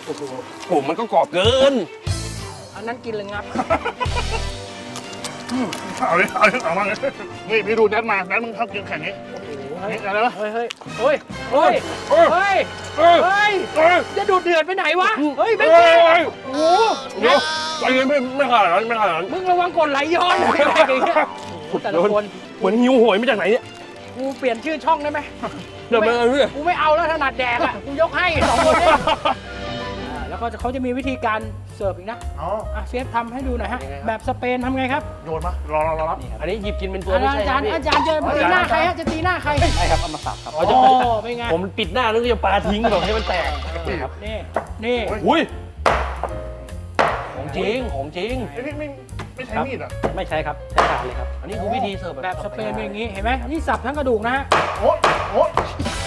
โอ้โหผมมันก็กรอบเกินอันนั้นกินเลยงับเอามาเลยนี่พี่ดูแดนมาแดนมึงชอบกินแข่งนี้นี่อะไรวะเฮ้ยจะดูดเดือดไปไหนวะเฮ้ยไม่ใช่โอ้โหใจเย็นไม่ขนาดนั้นมึงระวังกดไหลย้อนอะไรอย่างเงี้ยแต่ละคนเหมือนหิวโหยมาจากไหนเนี่ยกูเปลี่ยนชื่อช่องได้ไหมเดี๋ยวมากูไม่เอาแล้วถนัดแดกอ่ะกูยกให้2 คนเนี่ยแล้วก็เขาจะมีวิธีการเสิร์ฟอีกนะเชฟทำให้ดูหน่อยฮะแบบสเปนทำไงครับโยนมารอรับอันนี้หยิบกินเป็นตัวไม่ใช่อาจารย์จะตีหน้าใครฮะจะตีหน้าใครใช่ครับเอามาสับครับเป็นไงผมปิดหน้าแล้วก็จะปาทิ้งก่อนให้มันแตกครับนี่อุ้ยของจริงไม่ใช้มีดอ่ะไม่ใช่ครับใช้ถาดเลยครับอันนี้คือวิธีเสิร์ฟแบบสเปนเป็นอย่างนี้เห็นไหมนี่สับทั้งกระดูกนะฮะโอ้